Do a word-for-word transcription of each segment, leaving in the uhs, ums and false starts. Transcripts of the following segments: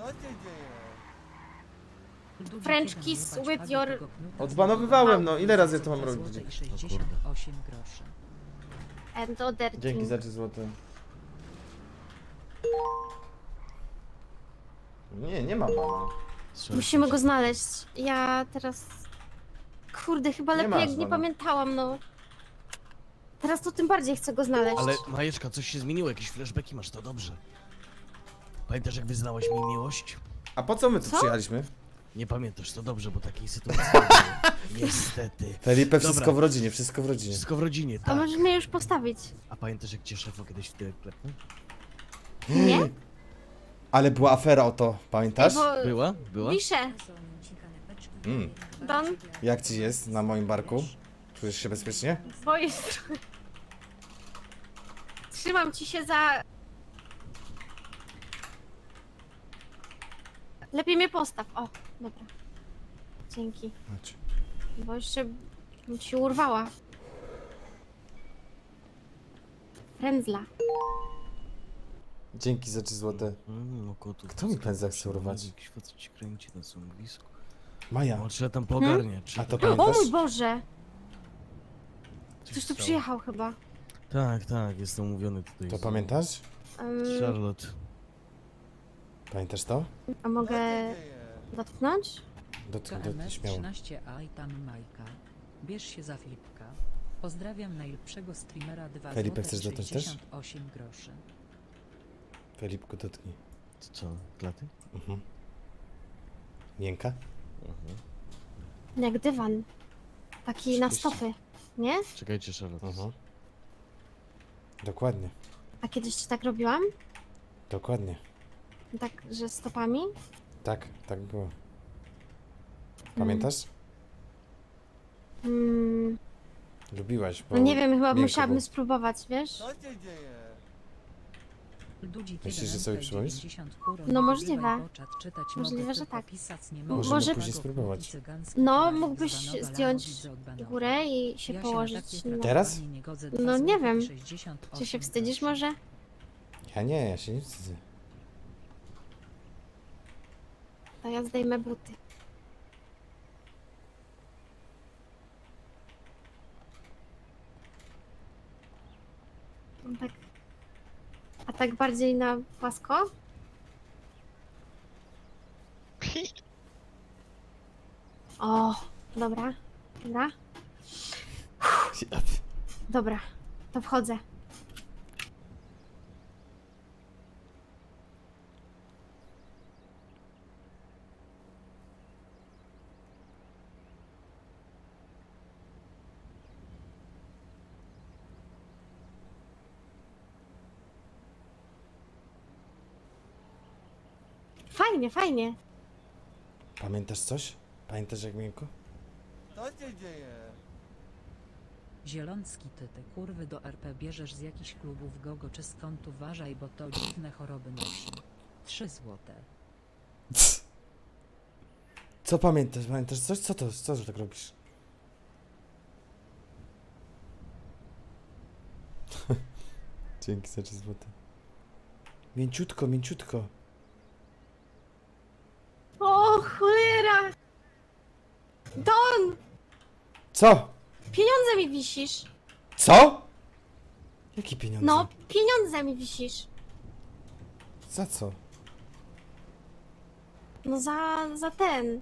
French kiss with your... Odbanowywałem, no ile razy to mam robić? And other Dzięki thing. za trzy złote. Nie, nie ma bana. Musimy go znaleźć. Ja teraz... Kurde, chyba Nie lepiej masz jak nie bana. pamiętałam, no. Teraz to tym bardziej chcę go znaleźć. Ale Majeczka, coś się zmieniło, jakieś flashbacki masz, to dobrze. Pamiętasz, jak wyznałaś mi miłość? A po co my tu Co? przyjechaliśmy? Nie pamiętasz, to dobrze, bo takiej sytuacji nie było. Niestety. Felipe, wszystko Dobra. w rodzinie, wszystko w rodzinie. Wszystko w rodzinie, A tak. możesz mnie już postawić? A pamiętasz, jak cię szefo kiedyś w tyłek klepnął? Nie? Ale była afera o to, pamiętasz? Bo... Była? Była? Wiszę. Mm. Don, Jak ci jest na moim barku? Czujesz się bezpiecznie? boję się. Trzymam ci się za... Lepiej mnie postaw. O, dobra. Dzięki. Chodź. Bo jeszcze bym ci urwała. Frędzla. Dzięki za trzy złote. Mm, no, kotu, Kto mi pędza chce urwać? Jakiś facet ci kręci na stanowisku. Maja, No, trzeba tam pogarnie. a to O pamiętasz? mój Boże! Coś Ktoś tu stało. przyjechał chyba. Tak, tak, jest umówiony tutaj. To z- pamiętasz? Um, Charlotte. Pamiętasz to? a mogę dotknąć? Dotknij, K M dotknij S śmiało. trzynaście A i tam Majka. Bierz się za Filipka. Pozdrawiam najlepszego streamera dwa Felipe, złote chcesz dotknąć też? sześćdziesiąt osiem groszy. Felipku, dotknij. Co, klaty? Mhm. Miękka? Mhm. Jak dywan. Taki na Oczywiście. stopy, nie? Czekajcie, Charlotte. Mhm. Dokładnie, A kiedyś ci tak robiłam? dokładnie. Tak, że stopami? Tak, tak było. Pamiętasz? Mm, Lubiłaś, bo no nie wiem, chyba miękko musiałabym było. spróbować, wiesz? Ludzik Myślisz, że jeden sobie M P przypomnisz? dziewięćdziesiąt kurą, No nie możliwe. wybywaj, bo czat czytać Możliwe, mogę, że tylko tak. pisać nie Możemy mogę. Może- później spróbować. No, mógłbyś zdjąć górę i się Ja położyć się na... Teraz? nie godzę, No dwa nie złote wiem. sześćdziesiąt osiem Czy się wstydzisz groszy. może? Ja nie, ja się nie wstydzę. To ja zdejmę buty. No tak. A tak bardziej na płasko? O, dobra. Dobra. Dobra, to wchodzę. Fajnie, fajnie. Pamiętasz coś? Pamiętasz jak miękko? Co się dzieje? Zielonski, ty te kurwy do R P bierzesz z jakichś klubów gogo czy skąd, uważaj, bo to dziwne choroby nosi. Trzy złote. Co pamiętasz? Pamiętasz coś? Co to? Co że tak robisz? Dzięki za trzy złote. Mięciutko, mięciutko. O, cholera! Don! Co? Pieniądze mi wisisz. Co? Jakie pieniądze? No, pieniądze mi wisisz. Za co? No za, za ten.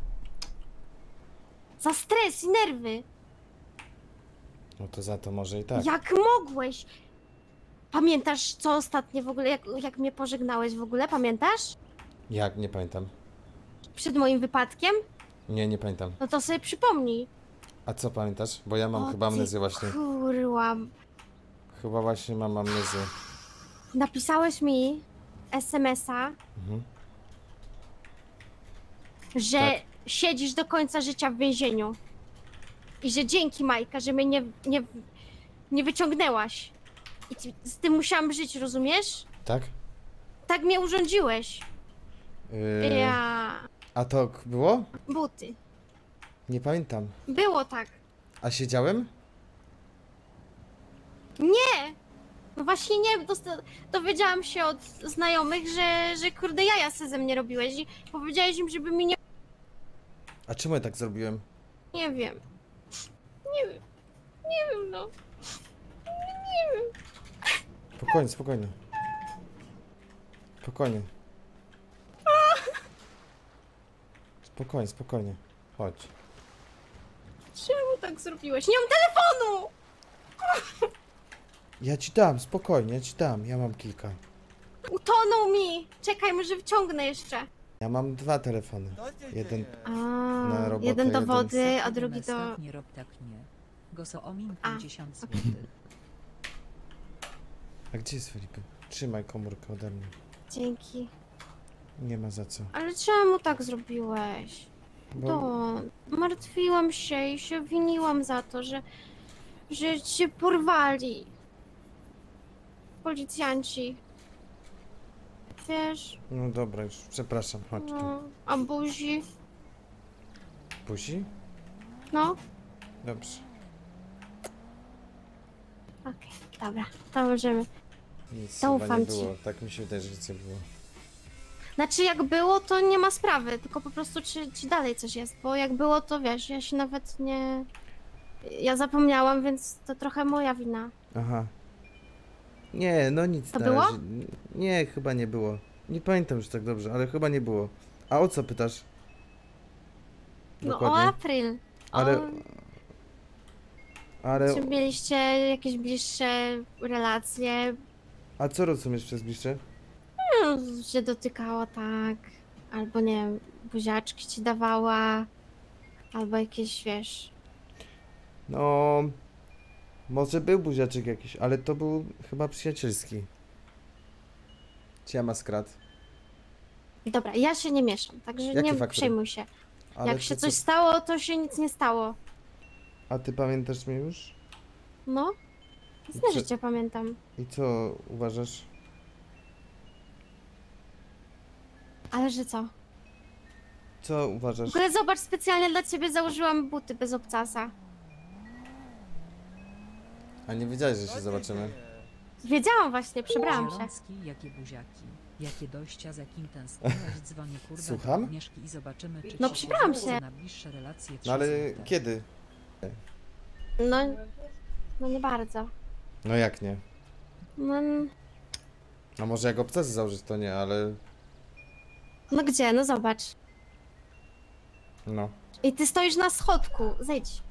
Za stres i nerwy. No to za to może i tak. Jak mogłeś? Pamiętasz co ostatnio w ogóle, jak, jak mnie pożegnałeś w ogóle, pamiętasz? Jak? Nie pamiętam. Przed moim wypadkiem? Nie, nie pamiętam. No to sobie przypomnij. A co pamiętasz? Bo ja mam O chyba ty amnezję właśnie. Kurwa. Chyba właśnie mam amnezję. Napisałeś mi es em es a, Mhm. że Tak. siedzisz do końca życia w więzieniu. I że dzięki Majka, że mnie nie, nie, nie wyciągnęłaś. I ci- z tym musiałam żyć, rozumiesz? Tak? Tak mnie urządziłeś. Yy, Ja... A to k- było? Buty. Nie pamiętam. Było tak. A siedziałem? Nie! No właśnie nie, dosta- dowiedziałam się od znajomych, że, że kurde jaja se ze mnie robiłeś i powiedziałeś im, żeby mi nie... A czemu ja tak zrobiłem? Nie wiem. Nie wiem. Nie wiem, no. Nie wiem. Spokojnie, spokojnie. Spokojnie. Spokojnie, spokojnie. Chodź. Czemu tak zrobiłeś? Nie mam telefonu! Ja ci dam, spokojnie, ja ci dam. Ja mam kilka. Utonął mi! Czekaj, może wyciągnę jeszcze. Ja mam dwa telefony. Co się Jeden. dzieje? A, Na robotę jeden do jeden. wody, a Sekund drugi do... Mestak, Nie rob tak nie. Gosoomin A, pięćdziesiąt złotych. A gdzie jest Felipe? Trzymaj komórkę ode mnie. Dzięki. Nie ma za co. Ale czemu tak zrobiłeś? Bo To martwiłam się i się winiłam za to, że, że cię porwali. Policjanci. Wiesz, No dobra, już przepraszam, chodź tu. no, a buzi? Buzi? No, Dobrze. okej, dobra, to możemy. Nic Zaufam chyba nie ci. było. Tak mi się wydaje, że nic nie było. Znaczy jak było, to nie ma sprawy, tylko po prostu czy, czy dalej coś jest, bo jak było, to wiesz, ja się nawet nie... Ja zapomniałam, więc to trochę moja wina. Aha. Nie, no nic To na było? razie. Nie, chyba nie było. Nie pamiętam już tak dobrze, ale chyba nie było. A o co pytasz? No o Dokładnie. April. Ale... O, Ale... czy mieliście jakieś bliższe relacje? A co rozumiesz przez bliższe? No, się dotykała tak, albo nie wiem, buziaczki ci dawała, albo jakieś, wiesz... No... Może był buziaczek jakiś, ale to był chyba przyjacielski. Cia maskrat. Dobra, ja się nie mieszam, także Jakie nie faktory? przejmuj się. Ale Jak to się co- coś stało, to się nic nie stało. A ty pamiętasz mnie już? No, I jasne, co- że cię pamiętam. I co uważasz? Ale że co? Co W uważasz? ogóle zobacz, specjalnie dla ciebie założyłam buty bez obcasa. A nie wiedziałeś, że Co się się zobaczymy? dzieje? Wiedziałam właśnie, przebrałam się. Zielonski, jakie buziaki. Jakie dojścia, z jakim tęskniłaś, dzwonię kurwa Słucham? do Agnieszki i zobaczymy, czy No, ci przebrałam pozwolą się. na bliższe relacje. No ale trzy złote. kiedy? No, no nie bardzo. No jak nie? No, A może jak obcasy założyć to nie, ale... no gdzie? No zobacz. No. I ty stoisz na schodku, zejdź.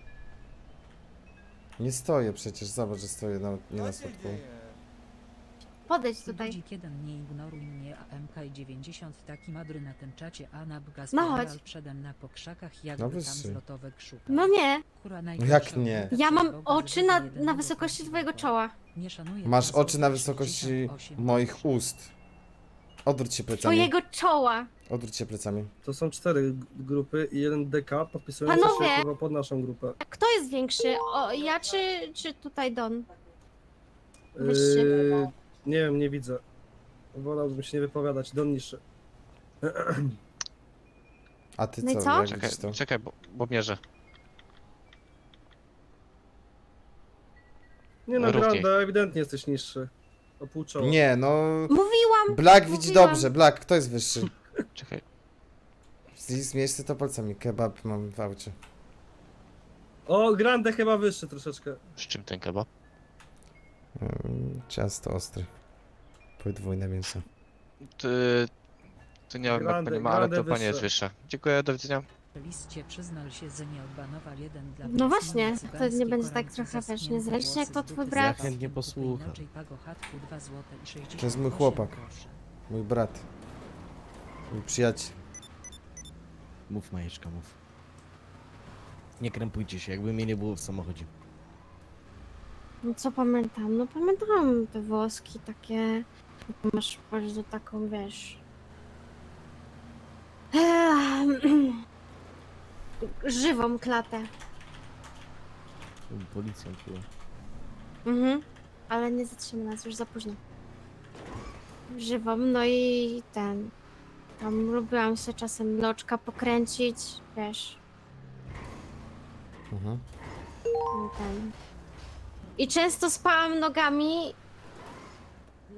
Nie stoję przecież, zobacz, że stoję na, nie na Co się schodku. dzieje? Podejdź tutaj. Budzik jeden, nie ignoruj mnie, a M K dziewięćdziesiąt taki madry na tym czacie, a na bgas No chodź. przede na po krzakach, jakby No tam wyższy. zlotowe krzuka. No nie, Kura No jak najgorsza nie? opieka ja przez mam Boga, oczy żeby na, jedynego na wysokości twojego prawdziwego. czoła. Nie szanuję Masz dwa oczy na złote wysokości sześćdziesiąt osiem moich groszy. ust. Odwróć się plecami. Twojego czoła. Odwróć się plecami. To są cztery g- grupy i jeden D K podpisujący Panowie! się kurwa pod naszą grupę. A kto jest większy? O, ja czy, czy tutaj Don? Wyższy. Yy, nie wiem, nie widzę. Wolałbym się nie wypowiadać, Don niższy. A ty No i co? co? Jak Czekaj, widzisz to? czekaj, bo, bo mierzę. Nie no, Równiej. Granda, ewidentnie jesteś niższy. O pół czoła. Nie, no... Mówiłam! Black widzi Mówiłam. dobrze, Black, kto jest wyższy? Czekaj. Zmieść sobie to palcami, kebab mam w aucie. O, Grande chyba wyższy troszeczkę. Z czym ten kebab? Mm, Ciasto ostre. Podwójne mięso. Ty... To nie wiem jak Grande- pani ma, ale to grande pani jest wyższe. wyższa. Dziękuję, do widzenia. Liście przyznał się, że nie odbanował jeden dla No Wrocławia właśnie, to cygańskiej nie będzie tak koronki trochę, wiesz, zaschnięte niezręcznie jak to włosy z twój dupy brat. z Ja chętnie kupy posłucham. inaczej pago chatku dwa złote i sześćdziesiąt To jest mój osiem chłopak. groszy. Mój brat. Mój przyjaciel. Mów, Majeczka, mów. Nie krępujcie się, jakby mnie nie było w samochodzie. No co pamiętam? No pamiętam te włoski takie. Masz bardzo taką, wiesz. Żywą klatę. Policjant była. Mhm. Ale nie zatrzyma nas, już za późno. Żywą, no i ten. Tam lubiłam sobie czasem loczka pokręcić, wiesz. Mhm. i Ten. I często spałam nogami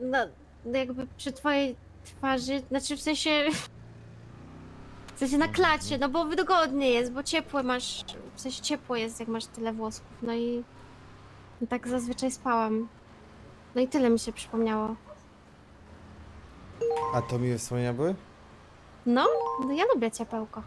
no, no jakby przy twojej twarzy, znaczy w sensie... W sensie na klacie, no bo wygodnie jest, bo ciepłe masz, w sensie ciepło jest, jak masz tyle włosków, no i no tak zazwyczaj spałam. No i tyle mi się przypomniało. A to miłe wspomnienia były? No, no ja lubię ciepełko.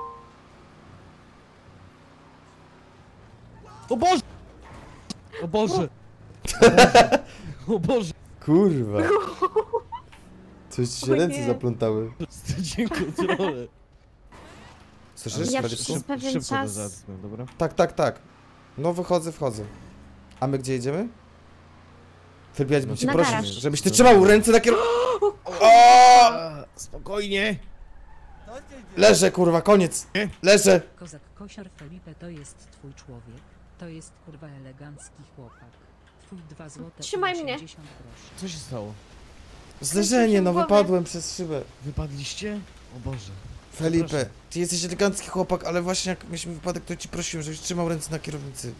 O Boże! O Boże! O Boże! O Boże! Kurwa. Coś ci się O ręce nie. zaplątały. Straciłem kontrolę. Słyszysz, Ja Felipe? przez pewien Szybko czas- to załatwmy, dobra? Tak, tak, tak. No wychodzę, wchodzę. A my gdzie jedziemy? Felipe, ja bym cię Na prosił, garaż. żebyś ty trzymał ręce na kierownicy. A, spokojnie! Co się dzieje? Leżę, kurwa, koniec. Leżę. Kozak kosiar Felipe to jest twój człowiek. To jest kurwa elegancki chłopak. Twój dwa złote Trzymaj i mnie. osiemdziesiąt groszy. Co się stało? Zderzenie, no w głowie. wypadłem przez szybę. Wypadliście? O Boże. Felipe, Przepraszam. ty jesteś elegancki chłopak, ale właśnie jak mieliśmy wypadek, to ci prosiłem, żebyś trzymał ręce na kierownicy.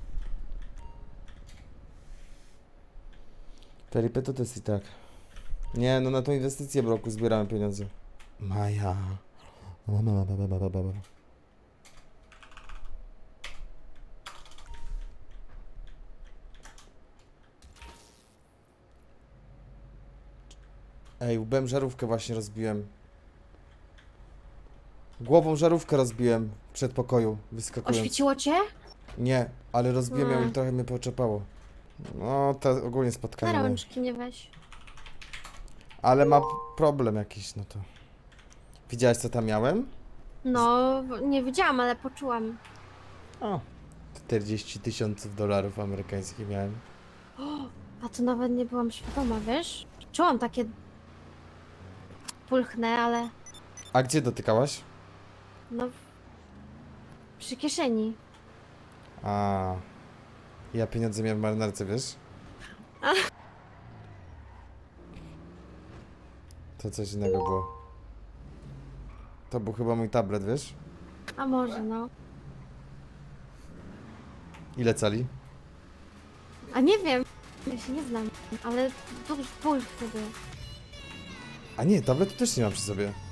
Felipe, to jest i tak. Nie, no na tą inwestycję w roku zbieramy pieniądze. Maja. Ej, łbem żarówkę właśnie rozbiłem. Głową żarówkę rozbiłem w przedpokoju, wyskakując. Oświeciło cię? Nie, ale rozbiłem ją i Mm. trochę mnie poczepało. No, to ogólnie Na spotkanie. moje. rączki mnie weź. Ale ma problem jakiś, no to. Widziałeś, co tam miałem? No, nie widziałam, ale poczułam. O. czterdzieści tysięcy dolarów amerykańskich miałem. A to nawet nie byłam świadoma, wiesz? Czułam takie... pulchne, ale... A gdzie dotykałaś? no... przy kieszeni. A. Ja pieniądze miałem w marynarce, wiesz? A. To coś innego było. To był chyba mój tablet, wiesz? A może, no. Ile cali? A nie wiem. Ja się nie znam, ale duży pulch to był. A nie, tabletu też nie mam przy sobie.